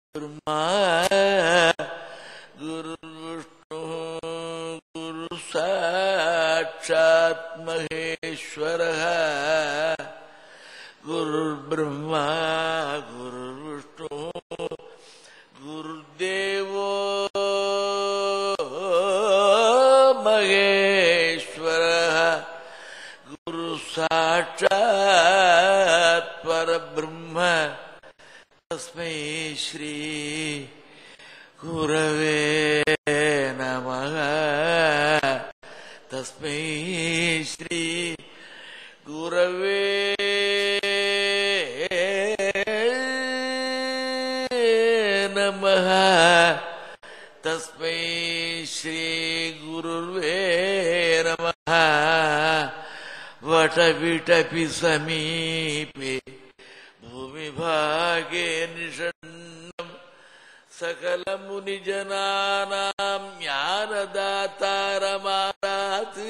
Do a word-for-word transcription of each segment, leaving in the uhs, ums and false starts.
ब्रह्मा गुरुर्विष्णु गुरु साक्षात् महेश्वरः गुरुर्ब्रह्मा गुरुर्विष्णु गुरुर्देवो महेश्वरः गुरु साक्षात् परब्रह्म तस्मै श्री गुरवे नमः तस्मै श्री गुरवे नमः तस्मै श्री गुरुर्वे नमः वटविटपि समीपे भूमिभागे निषण्णम् सकलमुनिजनानां ज्ञानदातारमारात्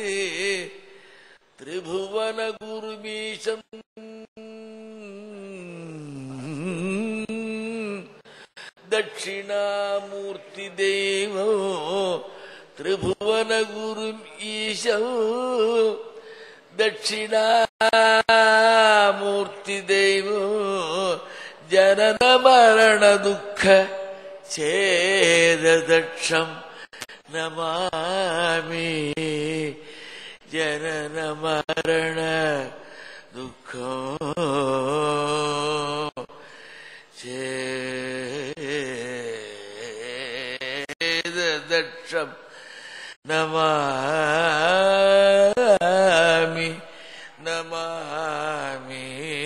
त्रिभुवनगुरुमीशम् दक्षिणामूर्तिदेवो त्रिभुवनगुरुमीशम् दक्षिणामूर्तिदेवो जनन मरण दुःख छेददक्षम् नमामि जनन मरण दुःख छेददक्षम् नमामि नमामि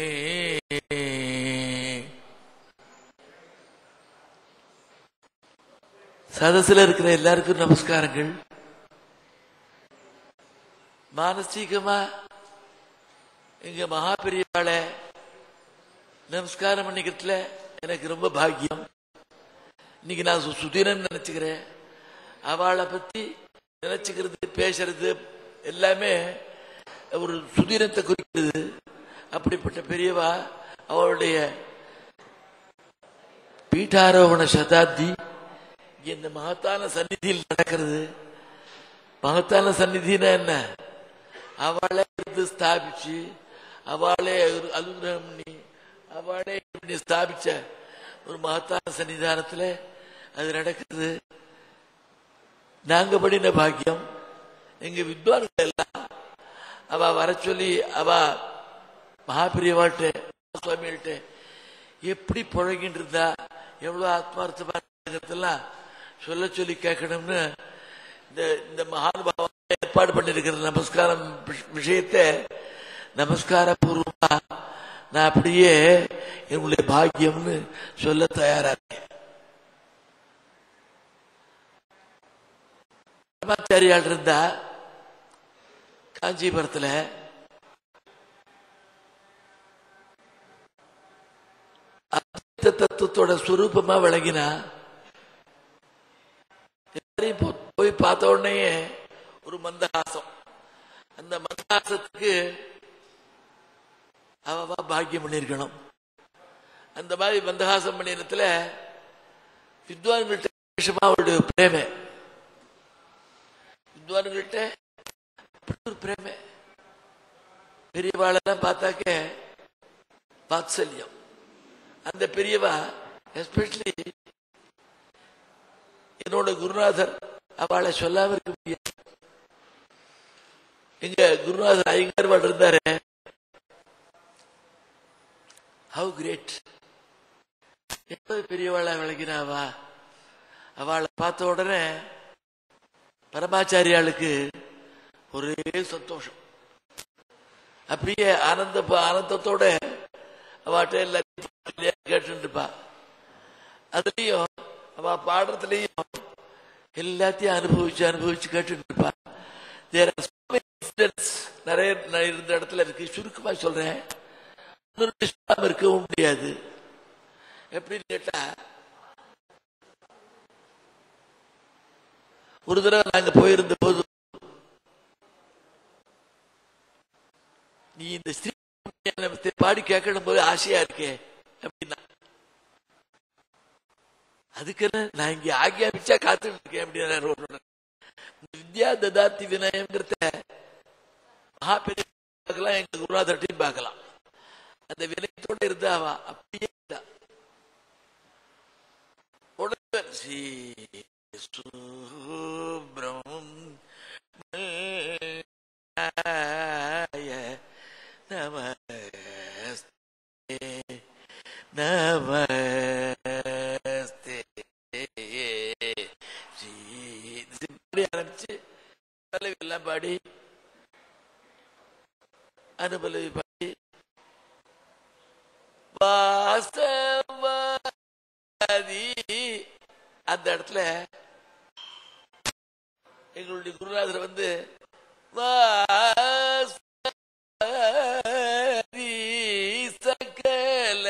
சதசில இருக்கிற எல்லாருக்கும் நமஸ்காரங்கள். மானசீகமா எங்க மகா பெரியவாளை நமஸ்காரம் பண்ணிக்கிறதுல எனக்கு ரொம்ப பாக்கியம். இன்னைக்கு நான் சுதீரன் நினைச்சுக்கிறேன். அவளை பத்தி நினைச்சுக்கிறது பேசுறது எல்லாமே ஒரு சுதீரத்தை குறிக்கிறது. அப்படிப்பட்ட பெரியவா அவளுடைய பீட்டாரோகண சதாப்தி இந்த மகத்தான சந்நிதியில் நடக்கிறது. மகத்தான சந்நிதினா என்ன? அவளே இருந்து ஸ்தாபிச்சு அவளே அனுகிரகம் பண்ணி அவளே ஸ்தாபிச்ச ஒரு மகத்தான சன்னிதானத்துல அது நடக்கிறது. நாங்க படின பாக்கியம். எங்க வித்வான்கள் எல்லாம் அவ வர சொல்லி அவ மகாபிரியவாட்ட சுவாமிகள்கிட்ட எப்படி புழங்கிட்டு இருந்தா எவ்வளவு ஆத்மார்த்தமா சொல்ல சொல்லி கேட்கணும்னு இந்த மகானுபாவம் ஏற்பாடு பண்ணிருக்கிற நமஸ்காரம் விஷயத்தை நமஸ்கார பூர்வமா நான் அப்படியே என்னுடைய பாக்கியம்னு சொல்ல தயாரா இருக்கேன். பரமாச்சாரியால் இருந்தா காஞ்சிபுரத்துல தத்துவத்தோட சுரூபமா விளங்கினா போய் பார்த்த உடனே ஒரு மந்தஹாசம். அந்த மந்தஹாசத்துக்கு அவ பாக்கியம் பண்ணிருக்கணும். அந்த மாதிரி மந்தஹாசம் பண்ணினத்துல வித்வான்கிட்ட அவருடைய பிரேம வித்வான்கிட்ட ஒரு பிரேம பெரியவாளெல்லாம் பார்த்தாக்க வாத்சல்யம். அந்த பெரியவா எஸ்பெஷலி என்னோட குருநாதர் அவளை சொல்லாம இருக்க முடியாது. எங்க குருநாதர் ஐயங்கார் இருந்தாரு. How great! எப்ப பெரியவாளை விளங்கினாவா அவளை பார்த்த உடனே பரமாச்சாரியாளுக்கு ஒரே சந்தோஷம். அப்படியே ஆனந்த ஆனந்தத்தோட அவட்ட எல்லாத்தையும் கேட்டு இருப்பா. அதுலயும் அவ பாடுறதுலயும் எல்லாத்தையும் அனுபவிச்சு அனுபவிச்சு கேட்டு இருப்பா. நிறைய இருந்த இடத்துல இருக்கு. சுருக்கமா சொல்றேன், இருக்கவும் முடியாது. எப்படின்னு கேட்டா, ஒரு தடவை நாங்க போயிருந்த போது நீ இந்த ஸ்ரீ பாடி கேட்கணும் போது ஆசையா இருக்கே அப்படின்னா அதுக்கு நான் இங்க ஆக்கியாபிச்சா காத்துட்டு இருக்கேன் அப்படின்னா வித்யா ததாத்தி வினயம்ங்கிறத மகா பெரிய பார்க்கலாம், எங்க குருநாதர்ட்டையும் பார்க்கலாம். அந்த வினயத்தோட இருந்தா அவ அப்படியே இருந்தா உடனே ஸ்ரீ சுப்ரம் நமஸ்தே நமஸ்தே ஆரம்பிச்சு பல்லவி எல்லாம் பாடி அனுபலவி பாடி வாசவாதி அந்த இடத்துல எங்களுடைய குருநாதர் வந்து வாசவாதி சகல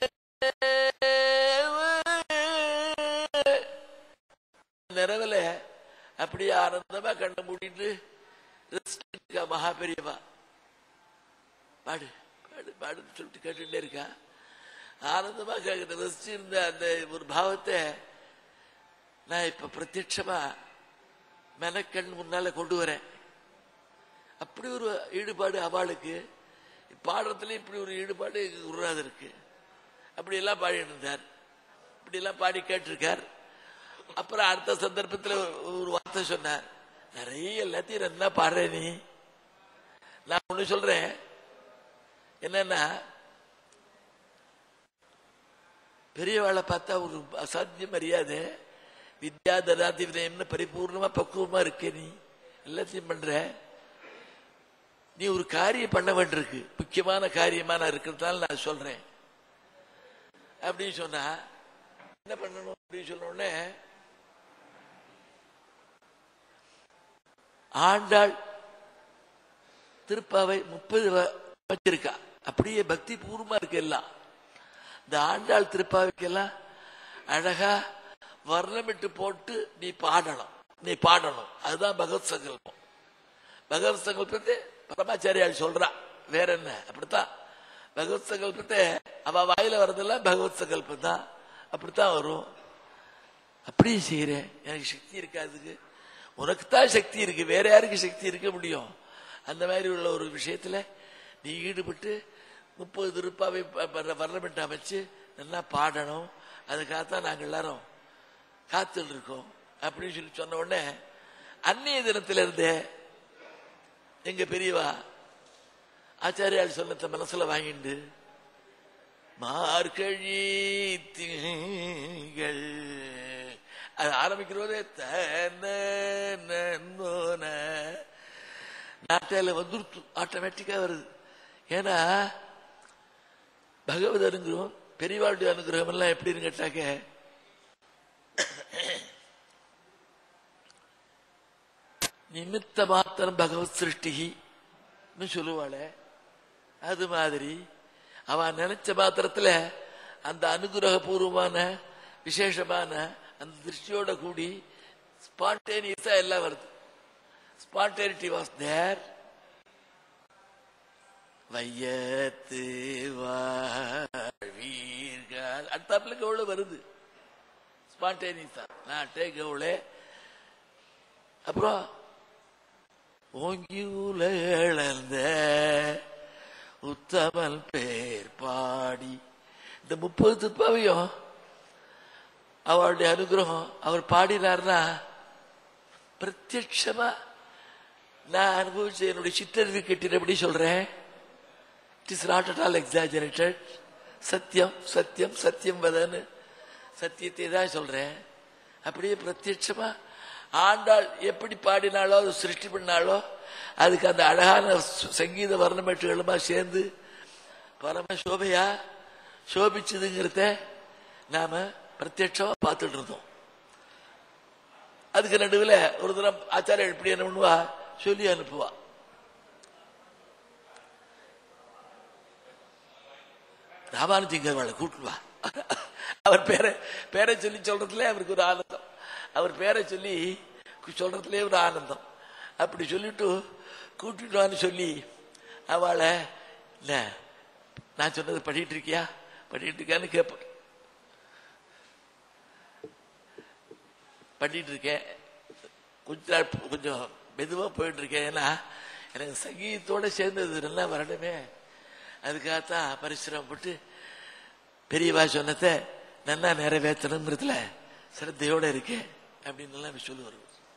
நிறவல அப்படியே ஆனந்தமா கண்ண மூடிட்டு மகா பெரியவா பாடு பாடு பாடுன்னு சொல்லிட்டு கேட்டுட்டே இருக்கா. ஆனந்தமா ரசிச்சு இருந்த அந்த ஒரு பாவத்தை நான் இப்ப பிரத்யட்சமா மெனக்கண் முன்னால கொண்டு வரேன். அப்படி ஒரு ஈடுபாடு அவளுக்கு, பாடுறதுல இப்படி ஒரு ஈடுபாடு எங்க குருநாதருக்கு. அப்படி எல்லாம் பாடிட்டு இருந்தார், இப்படி எல்லாம் பாடி கேட்டிருக்கார். அப்புறம் அடுத்த சந்தர்ப்பத்தில் ஒரு வார்த்தை சொன்னார், நிறைய எல்லாத்தையும் என்ன பாடுற நீ. நான் ஒண்ணு சொல்றேன், என்னன்னா பெரியவாளை பார்த்தா ஒரு அசாத்திய மரியாதை, வித்யா ததாதி வினயம்னு பரிபூர்ணமா பக்குவமா இருக்க, நீ எல்லாத்தையும் பண்ற, நீ ஒரு காரியம் பண்ண வேண்டியிருக்கு, முக்கியமான காரியமா நான் இருக்கிறதுனால நான் சொல்றேன் அப்படின்னு சொன்னா, என்ன பண்ணணும் அப்படின்னு சொன்ன உடனே ஆண்டாள் திருப்பாவை முப்பது வச்சிருக்கா, அப்படியே பக்தி பூர்வமா இருக்கு எல்லாம். இந்த ஆண்டாள் திருப்பாவைக்கெல்லாம் அழகா வர்ணமிட்டு போட்டு நீ பாடணும், நீ பாடணும். அதுதான் பகவத் சங்கல்பம். பகவத் சங்கல்பத்தை பரமாச்சாரியால் சொல்றா, வேற என்ன. அப்படித்தான் பகவத் சங்கல்பத்தை அவ வாயில வர்றதெல்லாம் பகவத் சங்கல்பம் தான், அப்படித்தான் வரும். அப்படியே செய்யறேன், எனக்கு சக்தி இருக்காதுக்கு, உனக்குத்தான் சக்தி இருக்கு, வேற யாருக்கு சக்தி இருக்க முடியும். அந்த மாதிரி உள்ள ஒரு விஷயத்துல நீ ஈடுபட்டு முப்பது திருப்பாவை வர்ணமிட்டு அமைச்சு நல்லா பாடணும். அதுக்காகத்தான் நாங்கள் எல்லாரும் காத்துட்டு இருக்கோம் அப்படின்னு சொல்லி சொன்ன உடனே அன்னைய தினத்தில இருந்தே எங்க பெரியவா ஆச்சாரியால் சொன்னத மனசுல வாங்கிண்டு மார்கழி திங்கள் அது ஆரம்பிக்கிறதே தன்னோன நாட்டையில வந்துருத்து, ஆட்டோமேட்டிக்கா வருது. ஏன்னா பகவத் அனுகிரகம், பெரியவாளுடைய அனுகிரகம் எல்லாம் எப்படின்னு கேட்டாக்க, நிமித்த மாத்திரம் பகவத் சிருஷ்டின்னு சொல்லுவாள, அது மாதிரி அவ நினைச்ச மாத்திரத்துல அந்த அனுகிரக பூர்வமான விசேஷமான அந்த திருஷ்டியோட கூடி ஸ்பான்டேனியஸா எல்லாம் வருது. Spontaneity was there. வையத்து வாழ்வீர்கள் அடுத்தாப்புல கவுள வருது ஸ்பான்டேனியஸா, நாட்டே கவுளே. அப்புறம் ஓங்கி உலகளந்த உத்தமல் பேர் பாடி, இந்த முப்பது திருப்பாவையும் அவருடைய அனுகிரகம் அவர் பாடினார்னா பிரத்யட்சமா நான் அனுபவிச்ச என்னுடைய சிற்றறிவு கட்டினபடி சொல்றேன். It is not at all exaggerated. சத்தியம் சத்தியம் சத்தியம் வதன்னு சத்தியத்தை தான் சொல்றேன். அப்படியே பிரத்யட்சமா ஆண்டாள் எப்படி பாடினாலோ, அது சிருஷ்டி பண்ணாலோ, அதுக்கு அந்த அழகான சங்கீத வர்ணமேட்டுகளுமா சேர்ந்து பரம சோபையா சோபிச்சதுங்கிறத நாம பிரத்யட்சமா பார்த்துட்டு இருந்தோம். அதுக்கு நடுவில் ஒரு தினம் ஆச்சாரியர் எப்படி என்ன பண்ணுவா, சொல்லி அனுப்புவா. ராமானுஜங்கர்வாளை கூட்டுவா. அவர் பேரை பேரை சொல்லி சொல்றதுல அவருக்கு ஒரு ஆனந்தம், அவர் பேரை சொல்லி சொல்றதுலே ஒரு ஆனந்தம். அப்படி சொல்லிட்டு கூட்டிட்டு சொல்லி அவளை நான் சொன்னது படிட்டு இருக்கியா படிட்டு இருக்கியான்னு கேட்பேன். பண்ணிட்டு இருக்கேன். கொஞ்சம் கொஞ்சம் மெதுவா போயிட்டு இருக்கேன். ஏன்னா எனக்கு சங்கீதத்தோட சேர்ந்தது நல்லா வரணுமே, அதுக்காகத்தான் பரிசுரப்பட்டு பெரியவா சொன்னதை நல்லா நிறைவேற்றணுங்கிறதுல சிரத்தையோட இருக்கேன் அப்படின்னு எல்லாம் சொல்லுவார்.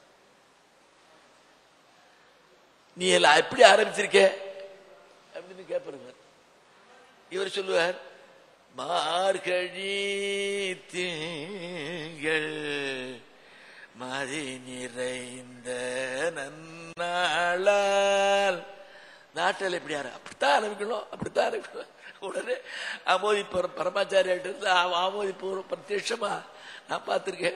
நீ எல்லாம் எப்படி ஆரம்பிச்சிருக்க அப்படின்னு கேட்பாருங்க. இவர் சொல்லுவார், மார்கழி திங்கள் மதி நிறைந்த நன்னாளால். நாட்டில் எப்படி ஆர அப்படித்தான் ஆரம்பிக்கணும், அப்படித்தான் ஆரம்பிக்கணும். உடனே ஆமோதி பரமாச்சாரியாட்டு இருந்து ஆமோதி பூர்வம் பிரத்யட்சமா நான் பார்த்திருக்கேன்.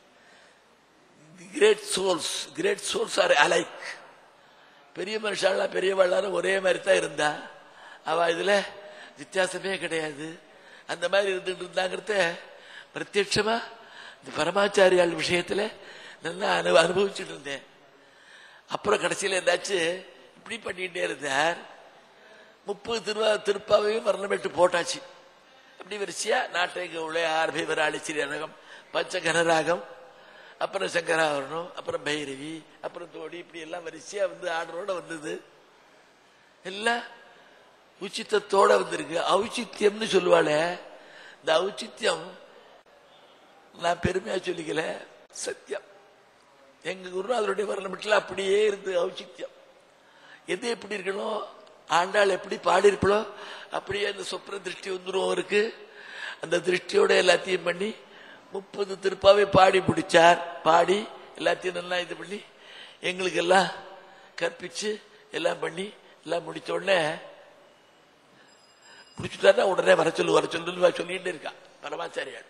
Great souls great souls are alike. பெரிய மனுஷாலாம் பெரியவாழ்லாம் ஒரே மாதிரி தான் இருந்தா, அவ இதுல வித்தியாசமே கிடையாது. அந்த மாதிரி இருந்துட்டு இருந்தாங்கிறத பிரத்யட்சமா இந்த பரமாச்சாரியால் விஷயத்துல நல்லா அனு அனுபவிச்சுட்டு இருந்தேன். அப்புறம் கடைசியில இருந்தாச்சும் இப்படி பண்ணிட்டே இருந்தார். முப்பது திருவா திருப்பாவையும் வர்ணமிட்டு போட்டாச்சு. அப்படி வரிசையா நாட்டை உள்ள ஆர்பி வராளி ஸ்ரீரகம் பஞ்ச கனராகம், அப்புறம் சங்கராவரணம், அப்புறம் பைரவி, அப்புறம் தோடி, இப்படி எல்லாம் வரிசையா வந்து ஆர்டரோட வந்தது. எல்லாம் உச்சித்தத்தோட வந்திருக்கு. ஔச்சித்யம்னு சொல்லுவாளே, இந்த ஔச்சித்யம் நான் பெருமையா சொல்லிக்கல, சத்தியம். எங்க குருநாதருடைய வரலாற்றுல அப்படியே இருந்து ஔச்சித்யம். எது எப்படி இருக்கணும், ஆண்டாள் எப்படி பாடியிருப்பளோ அப்படியே அந்த சொப்ன திருஷ்டி வந்துடும் இருக்கு. அந்த திருஷ்டியோட எல்லாத்தையும் பண்ணி முப்பது திருப்பாவை பாடி முடிச்சார். பாடி எல்லாத்தையும் நல்லா இது பண்ணி எங்களுக்கு எல்லாம் கற்பிச்சு எல்லாம் பண்ணி எல்லாம் முடிச்ச உடனே முடிச்சுட்டா உடனே வர சொல்லு வர சொல்லு சொல்லிட்டு இருக்கா பரமாச்சாரியார்.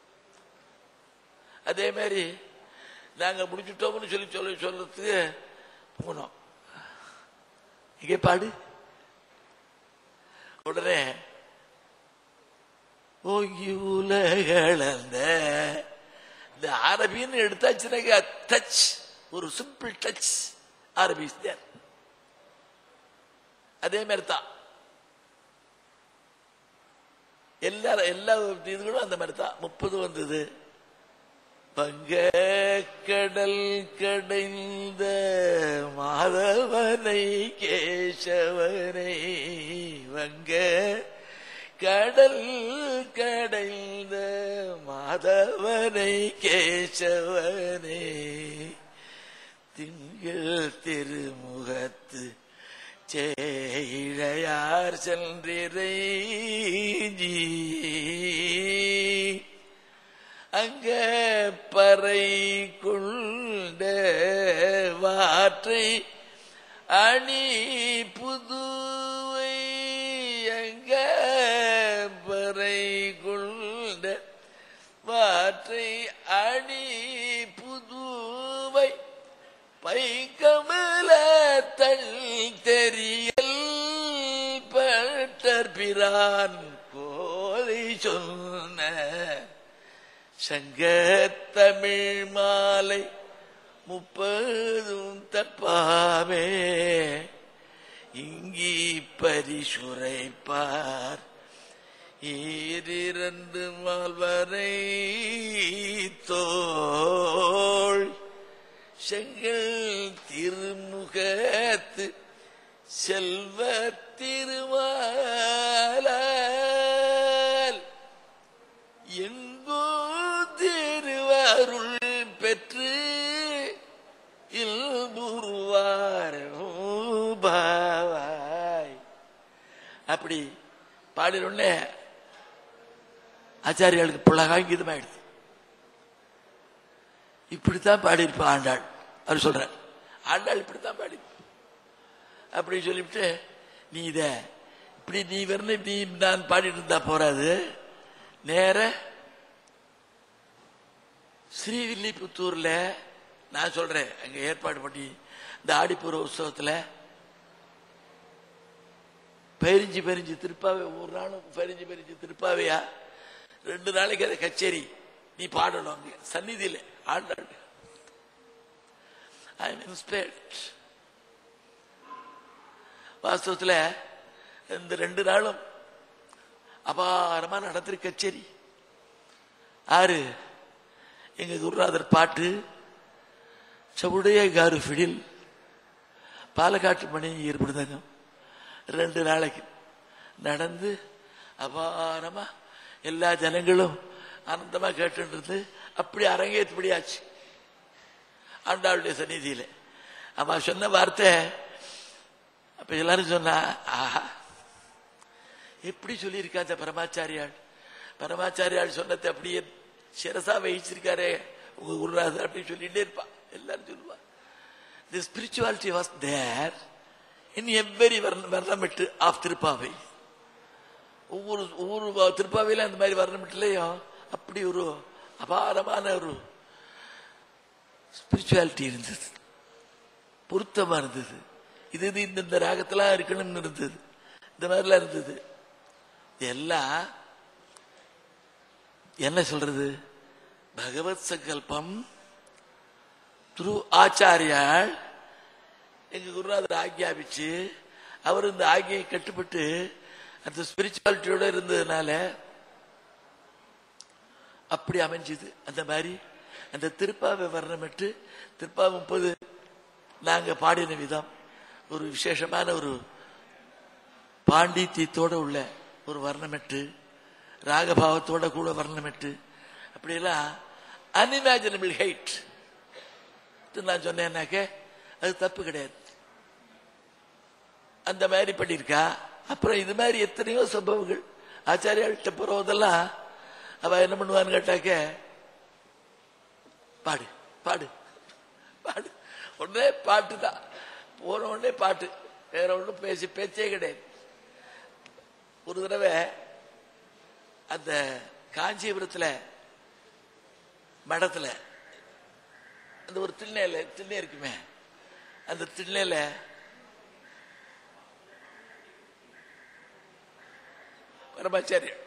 அதே மாதிரி நாங்க முடிச்சுட்டோம்னு சொல்லி சொல்ல சொல்றதுக்கு போனோம். இங்கே பாடு. உடனே ஓங்கி உலகளந்த இந்த அரபின்னு எடுத்தாச்சுனாக்க டச், ஒரு சிம்பிள் டச் அரபி. அதே மாதிரி தான் எல்லா எல்லா இதுகளும் அந்த மாதிரி தான். முப்பது வந்தது. பங்க கடல் கடைந்த மாதவனை கேசவனை, வங்க கடல் கடைந்த மாதவனை கேசவனை, திங்கள் திருமுகத்து சேழையார் சென்றிரை அங்க பறை கொண்ட வாற்றை அணி புதுவை, அங்க பறை கொண்ட வாற்றை அணி புதுவை, பைக்கமல தள் தெரியல் பட்டர் பிரான் கோதை சொன்ன சங்கத்தமிழ் மாலை முப்பதும் தப்பாமே, இங்கி பரிசுரைப்பார் ஈரிரண்டு மால்வரை தோள், செங்கல் திருமுகத்து செல்வ திருமாலால், எங்கோ திருவருள் பெற்று இல்புருவாய். அப்படி பாடினோடனே ஆச்சாரியாளுக்கு புலகாங்கிதமாயிடுது. இப்படித்தான் பாடியிருப்பா ஆண்டாள். அவர் சொல்ற ஆண்டாள் இப்படித்தான் பாடி அப்படின்னு சொல்லிவிட்டு, நீ இத இப்படி நீ வரணும், நீ நான் பாடிட்டு இருந்தா போறாது, நேர ஸ்ரீவில்லிபுத்தூர்ல நான் சொல்றேன் அங்க ஏற்பாடு பண்ணி இந்த ஆடிப்பூர உற்சவத்துல பதினஞ்சு பதினஞ்சு திருப்பாவை, ஒரு நாளும் பதினஞ்சு பதினஞ்சு திருப்பாவையா, ரெண்டு நாளைக்கு அதை கச்சேரி நீ பாடணும் அங்க சந்நிதியில ஆண்டாள். I am inspired. வாஸ்தவத்துல இந்த ரெண்டு நாளும் அபாரமா நடத்துற கச்சேரி. ஆறு எங்க குருநாதர் பாட்டு சவுடைய காரு ஃபிடில் பாலக்காட்டு மணி ஏற்படுதாங்க. ரெண்டு நாளைக்கு நடந்து அபாரமா எல்லா ஜனங்களும் ஆனந்தமா கேட்டு அப்படி அரங்கேற்றபடியாச்சு ஆண்டாளுடைய சந்நிதியில. அம்மா சொன்ன வார்த்தை அப்ப எல்லாரும் சொன்னா, ஆஹா எப்படி சொல்லியிருக்கா அந்த பரமாச்சாரியாள். பரமாச்சாரியாள் சொன்னதை அப்படியே சிரசா வகிச்சிருக்காரே உங்க குருநாதர் அப்படின்னு சொல்லிட்டே இருப்பா. எல்லாரும் சொல்லுவா. The spirituality was there in every வர்ணமிட்டு ஆஃப் திருப்பாவை. ஒவ்வொரு ஒவ்வொரு திருப்பாவையில அந்த மாதிரி வர்ணமிட்டுலையும் அப்படி ஒரு அபாரமான ஒரு ஸ்பிரிச்சுவாலிட்டி இருந்தது, பொருத்தமா இருந்தது. இது இது இந்த ராகத்தெல்லாம் இருக்கணும்னு இருந்தது, இந்த மாதிரிலாம் இருந்தது. எல்லாம் என்ன சொல்றது, பகவத் சங்கல்பம் திரு ஆச்சாரியால் எங்க குருநாதர் ஆக்ஞாபிச்சு அவர் இந்த ஆக்ஞையை கட்டுப்பட்டு அந்த ஸ்பிரிச்சுவாலிட்டியோட இருந்ததுனால அப்படி அமைஞ்சது. அந்த மாதிரி அந்த திருப்பாவை வர்ணமிட்டு திருப்பா முப்பது நாங்க பாடின விதம் ஒரு விசேஷமான ஒரு பாண்டித்தியத்தோட உள்ள ஒரு வர்ணமிட்டு, ராகபாவத்தோட கூட வர்ணமிட்டு, அப்படியெல்லாம் அன்இமேஜினபிள் ஹைட் நான் சொன்னேன்னாக்க அது தப்பு கிடையாது. அந்த மாதிரி பண்ணியிருக்கா. அப்புறம் இது மாதிரி எத்தனையோ சம்பவங்கள் ஆச்சாரியாள்கிட்ட போறதெல்லாம் அவ என்ன பண்ணுவான்னு கேட்டாக்க, பாடு பாடு பாடு, உடனே பாட்டு தான், போன உடனே பாட்டு, வேற ஒன்றும் பேசி பேச்சே கிடையாது. ஒரு தடவை அந்த காஞ்சிபுரத்துல மடத்துல அந்த ஒரு திண்ணையில திண்ணை இருக்குமே, அந்த திண்ணையில பரமாச்சாரியர்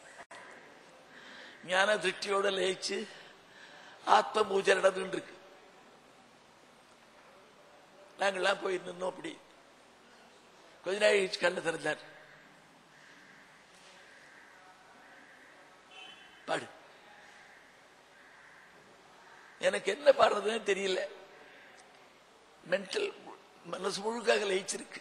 ஞான திருஷ்டியோட லயிச்சு ஆத்ம பூஜை நடந்துட்டு இருக்கு. நாங்கெல்லாம் போய் நின்னோம். அப்படி கொஞ்ச நாள் கண்ணு திறந்தார். பாடு. எனக்கு என்ன பாடுறதுன்னு தெரியல. மென்டல் மனசு முழுக்காக லயிச்சிருக்கு.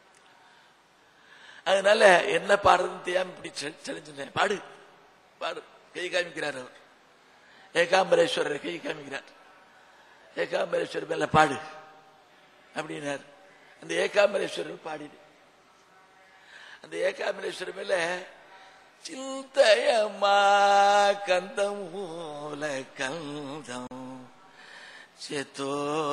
அதனால என்ன பாடுறதுன்னு தெரியாம இப்படி செழிச்சுட்டேன். பாடு பாடு. கை காமிக்கிறார் அவர். ஏகாம்பரேஸ்வரர் கை காமிக்கிறார். ஏகாம்பரேஸ்வரர் மேல பாடு அப்படின்னார். அந்த ஏகாம்பரேஸ்வரர் பாடிடு. அந்த ஏகாம்பரேஸ்வரர் மேல சிந்தயமா கந்தம் மூல கந்தம் சேத்தோ.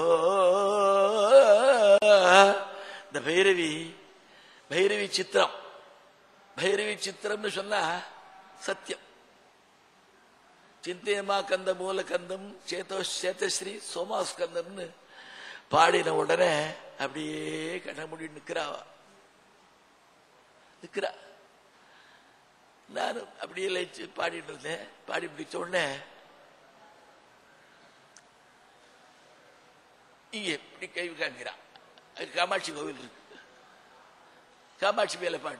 இந்த பைரவி பைரவி சித்திரம், பைரவி சித்திரம்னு சொன்னா சத்தியம். சிந்தயமா கந்த மூல கந்தம் சேத்தோ சேத்தஸ்ரீ சோமாஸ்கந்தம்னு பாடின உடனே அப்படியே கண்ண மூடி நிக்கிறாவா நிக்கிறா. நானும் அப்படியே லயிச்சு பாடிட்டு இருந்தேன். பாடி பிடிச்ச உடனே இங்க இப்படி கை காமிக்கிறான். அது காமாட்சி கோவில் இருக்கு. காமாட்சி மேல பாடு.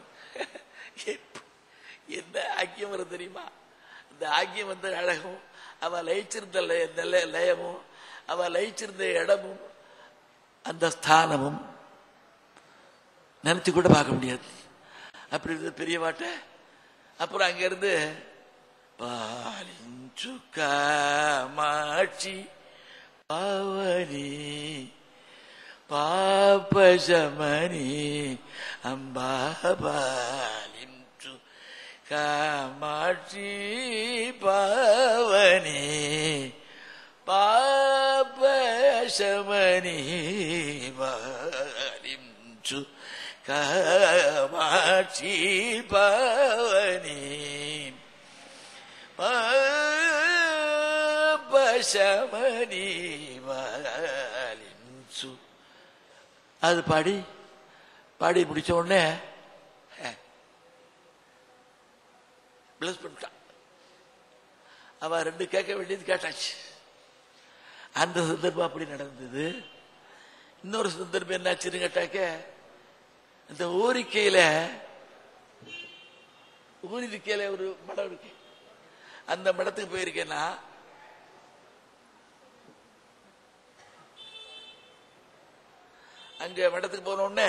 என்ன ஆக்கியம் வரும் தெரியுமா? அந்த ஆக்கியம் வந்த அழகும், அவ லயிச்சிருந்த லயமும், அவ லயிச்சிருந்த இடமும், அந்த ஸ்தானமும் நினைச்சு கூட பார்க்க முடியாது. அப்படி இருந்தது பெரிய பாட்ட. அப்புறம் அங்க இருந்து பாலிஞ்சு காமாட்சி பாவனி பாபசமணி அம்பா பாலிஞ்சு காமாட்சி பாவனி பாபசமணி பாலிஞ்சு காமாட்சி பவனி பாபசமணி வாலின்சு. அது பாடி பாடி முடிச்ச உடனே பிளஸ் பண்ணிட்டான். அவ ரெண்டு கேட்க வேண்டியது கேட்டாச்சு. அந்த சந்தர்ப்பம் அப்படி நடந்தது. இன்னொரு சந்தர்ப்பம் என்னாச்சுன்னு கேட்டாக்க, இந்த ஊரிக்கையில ஊரிக்கையில ஒரு மடம் இருக்கு. அந்த மடத்துக்கு போயிருக்கேன்னா அங்க மடத்துக்கு போன உடனே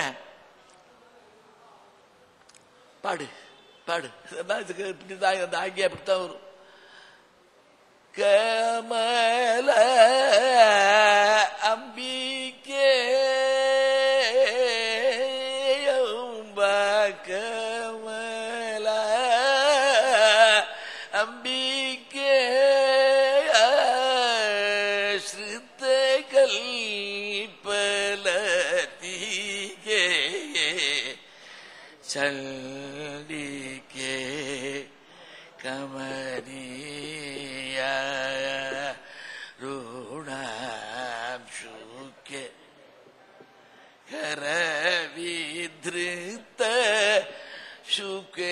பாடு பாடு அந்த ஆங்கியா அப்படித்தான் வரும். கமல அம்பிகே கமல அம்பிகே ஸ்ருத கல்பலதிகே சல்லிகே கமனிய ருணாம்சுகே கரவித்ருத சுகே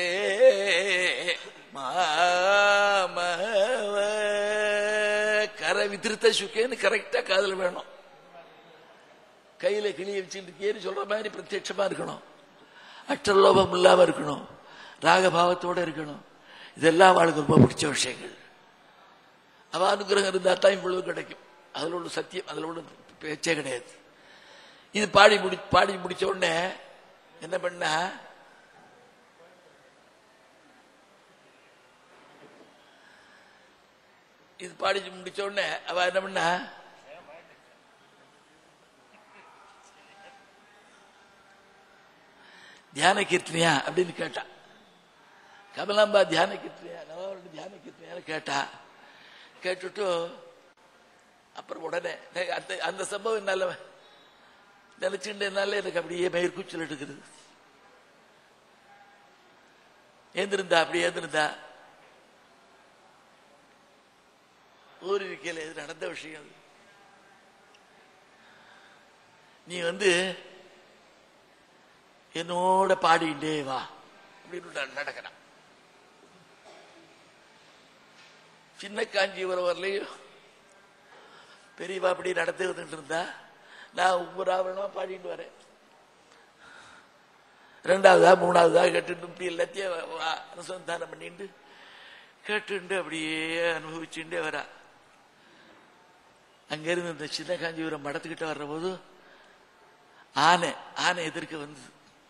மாமவ கரவித்ருத சுகேன்னு கரெக்டா காதல் வேணும். கையில கிளிய வச்சுட்டு சொல்ற மாதிரி பிரத்யட்சமா இருக்கணும். அற்றலோபம் இல்லாம இருக்கணும். ராகபாவத்தோட இருக்கணும். இதெல்லாம் அவளுக்கு ரொம்ப பிடிச்ச விஷயங்கள். அவ அனுகிரகம் இருந்தா தான் இவ்வளவு கிடைக்கும். அதுல உள்ள சத்தியம், அதுல உள்ள பேச்சே கிடையாது. இது பாடி முடி பாடி முடிச்ச உடனே என்ன பண்ணா, இது பாடி முடிச்ச உடனே அவ என்ன பண்ணா, தியான கீர்த்தனையா அப்படின்னு கேட்டா. கமலாம்பா தியான கீர்த்தனையா, நவாவரண தியான கீர்த்தனையா கேட்டா. கேட்டுட்டு அப்புறம் உடனே அந்த அந்த சம்பவம் என்னால நினைச்சுட்டு என்னால எனக்கு அப்படியே மயிர் கூச்சல் எடுக்கிறது. ஏந்திருந்தா அப்படியே ஏந்திருந்தா ஊர் இருக்கையில் இது நடந்த விஷயம். நீ வந்து என்னோட பாடிண்டே வா அப்படின்னு நடக்கிறான். சின்ன காஞ்சிபுரம் வரலையும் பெரியவா அப்படி நடந்து வந்துட்டு இருந்தா, நான் ஒவ்வொரு ஆவரணமா பாடிட்டு வரேன். ரெண்டாவதா மூணாவதா கேட்டு இப்படி எல்லாத்தையும் அனுசந்தானம் பண்ணிட்டு கேட்டு அப்படியே அனுபவிச்சுட்டே வரா. அங்கிருந்து இந்த சின்ன காஞ்சிபுரம் மடத்துக்கிட்ட வர்ற போது ஆனை ஆனை எதிர்க்க வந்தது.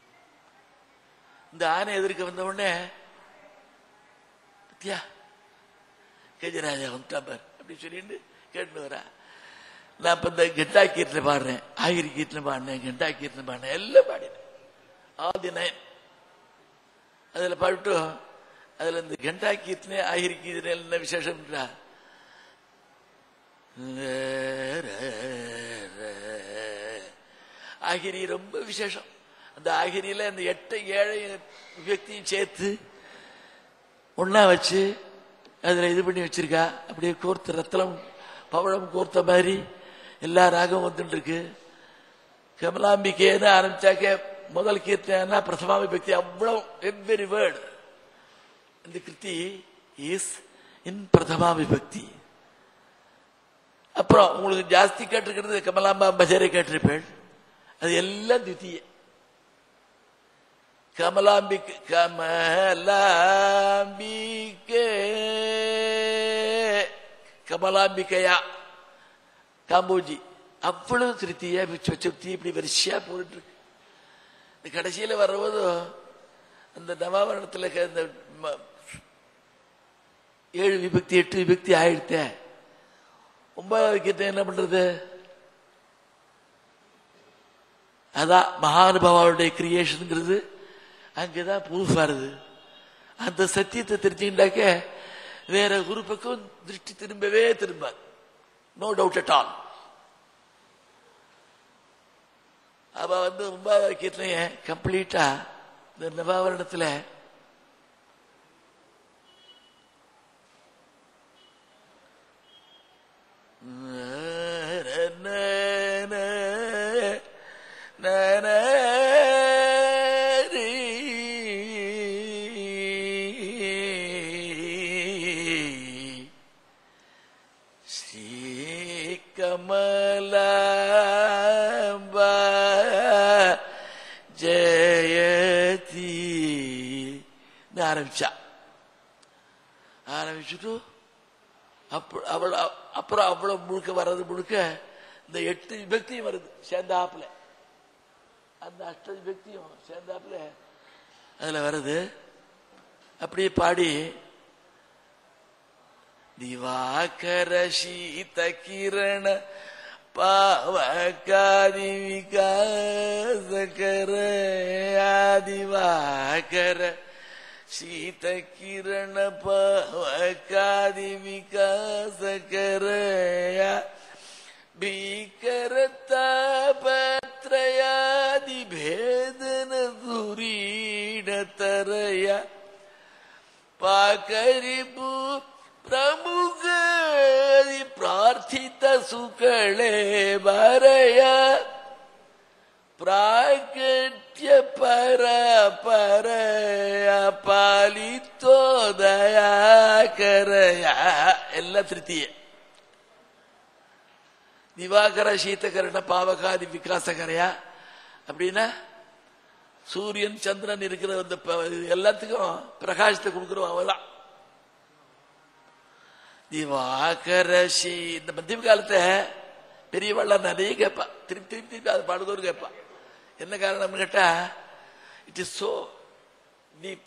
இந்த ஆனை எதிர்க்க வந்த உடனே பத்தியா கஜராஜா வந்துட்டார் அப்படி சொல்லிட்டு கேட்டு வரா. நான் இப்ப இந்த கெண்டா கீர்த்தனை பாடுறேன், ஆகிரி கீர்த்தனை பாடினேன், கெண்டா கீர்த்தனை பாடினேன், எல்லாம் பாடினேன். ஆதி நயன் அதுல பாட்டு. அதுல இந்த கெண்டா கீர்த்தனை ஆகிரி கீர்த்தனை என்ன விசேஷம்ன்றா, ஆகிரி ரொம்ப விசேஷம். அந்த ஆகிரியில அந்த எட்டு ஏழை வியக்தியும் சேர்த்து ஒன்னா வச்சு அதுல இது பண்ணி வச்சிருக்கா. அப்படியே கோர்த்து ரத்தனம் பவழம் கோர்த்த மாதிரி எல்லா ராகம் வந்துட்டு இருக்கு. கமலாம்பிகேன்னு ஆரம்பிச்சாக்க முதல் கீர்த்தனா பிரதமா விபக்தி. அவ்வளவு எவ்வரி வேர்டு இந்த கிருத்தி இஸ் இன் பிரதமா விபக்தி. அப்புறம் உங்களுக்கு ஜாஸ்தி கேட்டிருக்கிறது கமலாம்பா பஜரை கேட்டிருப்பேன். அது எல்லாம் தித்திய கமலாம்பிக் கமலாம்பிகே கமலாம்பிகையா காம்போஜி அவ்வளவு திருத்தியா சுத்தி இப்படி வரிசையா போயிட்டு இருக்கு. இந்த கடைசியில வர்றபோது அந்த நவாவரணத்துல இந்த ஏழு விபக்தி எட்டு விபக்தி ஆயிடுத்த ஒன்பதாவது கீர்த்தனை என்ன பண்றது? அதான் மகானுபாவோடைய கிரியேஷனுங்கிறது அங்கதான் ப்ரூஃப் ஆறுது. அந்த சத்தியத்தை தெரிஞ்சுக்கிட்டாக்க வேற குரு பக்கம் திருஷ்டி திரும்பவே திரும்பாது. No doubt at all. அவ வந்து ஒன்பதாவது கீர்த்தனைய கம்ப்ளீட்டா இந்த நவாவரணத்துல ஆரம்பிச்சா. ஆரம்பிச்சுட்டு அவள் அப்புறம் அவ்வளவு முழுக்க வர்றது முழுக்க இந்த எட்டு விபக்தியும் வருது சேர்ந்தாப்புல. அந்த அஷ்ட விபக்தியும் சேர்ந்தாப்புல அதுல வருது. அப்படியே பாடி திவாகர சீத கிரண பாவகாதி விகாசகர திவாகர சீத கிரண பாவகாதி விகாசகர பீகரத்தாபத்ரயாதி பேதன துரீடதரய பாகரிபு பிரமுகதி பிரார்த்தித சுகளே வரய பிராகட்ய பர பரய பாலித்தோதயாகரய எல்லாம் திருத்திய. திவாகர சீதகரண பாவகாதி விகாசகரையா அப்படின்னா சூரியன் சந்திரன் இருக்கிற அந்த எல்லாத்துக்கும் பிரகாசத்தை கொடுக்கிறோம் அவதான் திவாகர ஷீ. இந்த மத்திய காலத்தை பெரியவாள் நிறைய கேட்பா, திருப்பி திருப்பி திருப்பி அது பாடுதோறு கேட்பா. என்ன காரணம்னு கேட்டா இட் இஸ் சோ டீப்.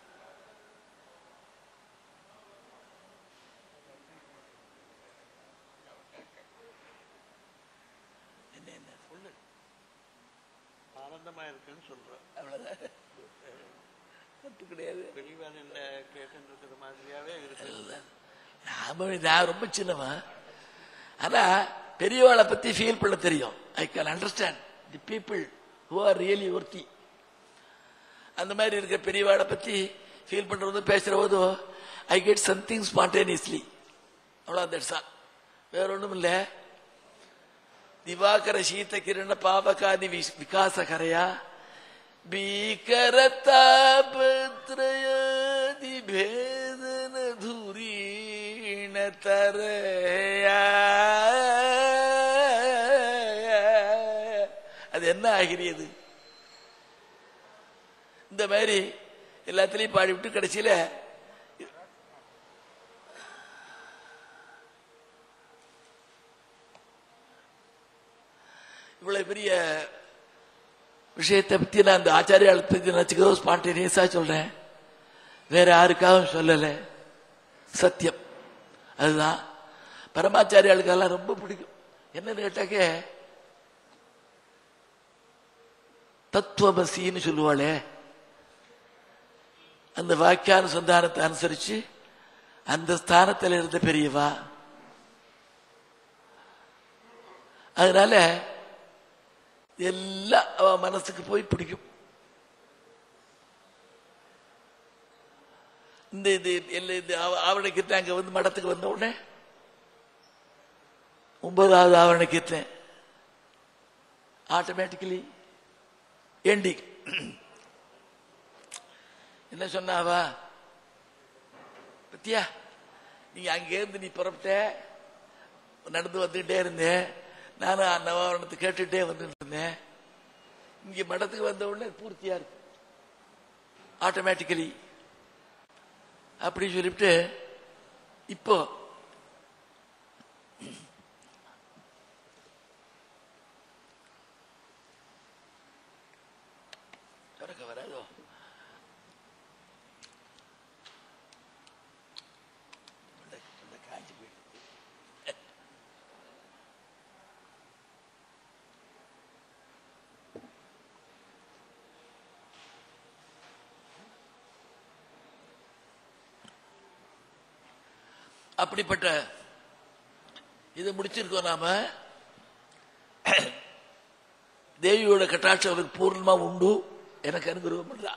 இருக்குன்னு சொல்றோம், அவ்வளவுதான், தப்பு கிடையாது. பெரியவாள் என்ன கேட்டுருக்கிற மாதிரியாவே இருக்கு. நான் ரொம்ப சின்னவன், ஆனா பெரியவாளை பத்தி ஃபீல் பண்ண தெரியும். I can understand the people who are really worthy. அந்த மாதிரி இருக்கிற பெரியவாளை பத்தி ஃபீல் பண்றது பேசுற போது ஐ கெட் சம்திங் ஸ்பான்டேனியஸ்லி. அவ்வளவு தட்ஸ் ஆல், வேற ஒண்ணும் இல்லை. திவாகர சீத கிரண பாவகாதி விகாசகரையா பீகரத்தாபத்ரயாதி பேதன துரீண தரயா. அது என்ன ஆகிறது? இந்த மாதிரி எல்லாத்திலையும் பாடிவிட்டு கடைசியில இவ்வளவு பெரிய விஷயத்தை பத்தி நான் அந்த ஆச்சாரியால் பத்தி நினைச்சுக்கிறோம், ஸ்பான்டேனியஸா சொல்றேன், வேற யாருக்காகவும் சொல்லல. சத்தியம் அதுதான். பரமாச்சாரியாளுக்கெல்லாம் ரொம்ப பிடிக்கும். என்னன்னு கேட்டாக்க தத்துவமசின்னு சொல்லுவாளே, அந்த வாக்கியானுசந்தானத்தை அனுசரிச்சு அந்த ஸ்தானத்தில் இருந்த பெரியவா. அதனால எல்லாம் அவ மனசுக்கு போய் பிடிக்கும். இந்த இது ஆவணை கீர்த்தன் அங்க வந்து மடத்துக்கு வந்த உடனே ஒன்பதாவது ஆவணை கீர்த்தன் ஆட்டோமேட்டிக்கலி எண்டிங். என்ன சொன்னாவா பத்தியா, நீ அங்கேருந்து நீ புறப்பட்ட, நடந்து வந்துகிட்டே இருந்தேன், நானும் நவாவரணத்தை கேட்டுட்டே வந்துட்டு இருந்தேன். இங்க மடத்துக்கு வந்த உடனே பூர்த்தியா இருக்கு ஆட்டோமேட்டிக்கலி அப்படி சொல்லிவிட்டு இப்போ வராதோ காஞ்சி போயிட்டு அப்படிப்பட்ட இதை முடிச்சிருக்கோம் நாம. தேவியோட கட்டாட்சம் அவருக்கு பூர்ணமா உண்டு, எனக்கு அனுகிரகம் பண்றா.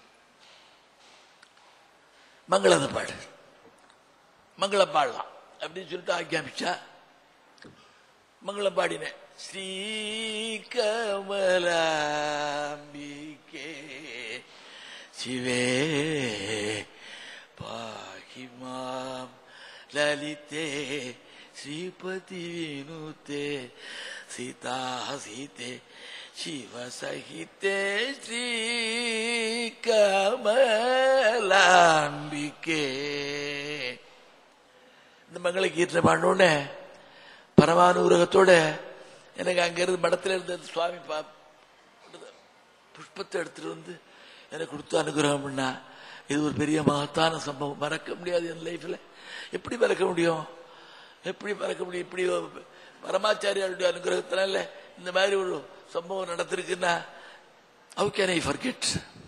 மங்களத பாடு, மங்களம் பாடலாம் அப்படின்னு சொல்லிட்டு ஆக்கியாமிச்சா மங்களம் பாடினேன். ஸ்ரீ கமலாம்பிகே சிவே பாகிமாம் லலிதே ஸ்ரீபதி வினுதே சீதா சீதே சிவசகிதே ஸ்ரீ கமலாம்பிகே. இந்த மங்கள கீர்த்தனை பாடணுன்னு பரமானுகிரகத்தோட எனக்கு அங்கிருந்து மடத்தில் இருந்த சுவாமி புஷ்பத்தை எடுத்துட்டு வந்து எனக்கு கொடுத்து அனுகிரகம் பண்ணா. இது ஒரு பெரிய மகத்தான சம்பவம், மறக்க முடியாது என் லைஃப்ல. எப்படி மறக்க முடியும்? எப்படி மறக்க முடியும்? இப்படி பரமாச்சாரியாருடைய அனுகிரகத்தினால இந்த மாதிரி ஒரு சம்பவம் நடத்திருக்குன்னா how can I forget?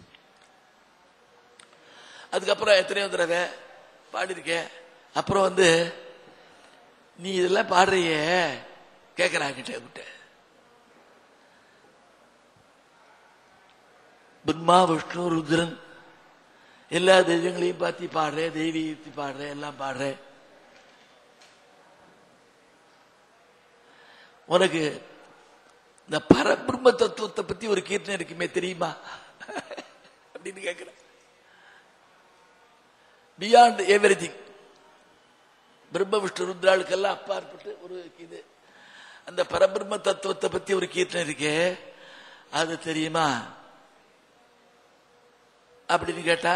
அதுக்கப்புறம் எத்தனையோ தடவை பாடிருக்கேன். அப்புறம் வந்து நீ இதெல்லாம் பாடுறிய கேட்கிறாங்கிட்ட விட்ட பிரம்மா விஷ்ணு ருத்ரன் எல்லா தெய்வங்களையும் பார்த்து பாடுறேன், தெய்வீகத்தை பாடுறேன், எல்லாம் பாடுறேன். உனக்கு இந்த பரபிரம்ம தத்துவத்தை பத்தி ஒரு கீர்த்தனை இருக்குமே தெரியுமா அப்படின்னு கேட்கிறேன். பியாண்ட் எவ்ரிதிங், பிரம்ம விஷ்ணு ருத்ராளுக்கெல்லாம் அப்பாற்பட்டு ஒரு இது, அந்த பரபிரம்ம தத்துவத்தை பத்தி ஒரு கீர்த்தனை இருக்கே, அது தெரியுமா அப்படின்னு கேட்டா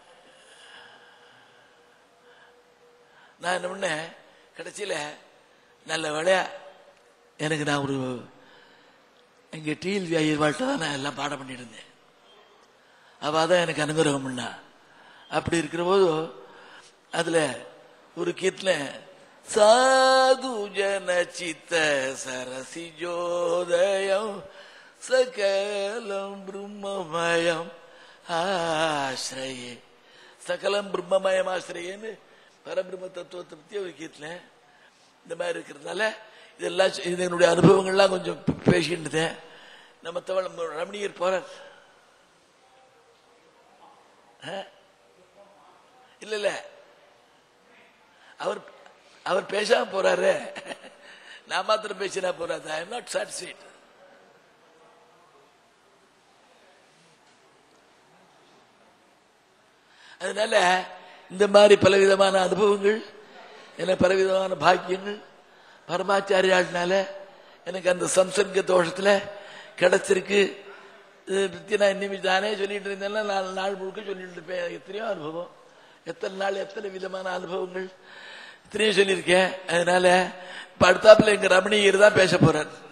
நான் என்ன பண்ண, கடைசியில நல்ல வேலையா எனக்கு நான் ஒரு எங்க டிஎல்வி ஐயர்வாழ்கிட்ட தான் நான் எல்லாம் பாடம் பண்ணிட்டு இருந்தேன். அவதான் எனக்கு அனுகிரகம் பண்ணா. அப்படி இருக்கிற போது அதுல ஒரு கீர்த்தனை, சாது ஜன சித்த சரசி ஜோதயம் சகலம் பிரம்மமயம் ஆசிரியே, சகலம் பிரம்மமயம் ஆசிரியன்னு பரபிரம்ம தத்துவத்தை பத்தி ஒரு கீர்த்தனை. இந்த மாதிரி இருக்கிறதுனால இதெல்லாம் இது என்னுடைய அனுபவங்கள்லாம் கொஞ்சம் பேசிட்டு நம்ம தவள ரமணியர் போற இல்ல இல்ல அவர் அவர் பேசாம போறாரு, நான் மாத்திரம் பேசினா போறாது. I am not satisfied. அதனால இந்த மாதிரி பலவிதமான அனுபவங்கள், எனக்கு பலவிதமான பாக்கியங்கள் பரமாச்சாரியாள்னால எனக்கு அந்த சம்சர்க தோஷத்துல கிடைச்சிருக்கு. நான் இனிமே தானே சொல்லிட்டு இருந்தேன்னா நாலு நாள் முழுக்க சொல்லிட்டு இருப்பேன். எத்தனையோ அனுபவம், எத்தனை நாள் எத்தனை விதமான அனுபவங்கள் எத்தனையோ சொல்லியிருக்கேன். அதனால இப்ப அடுத்தாப்புல எங்க ரமணியர் தான் பேச போறார்.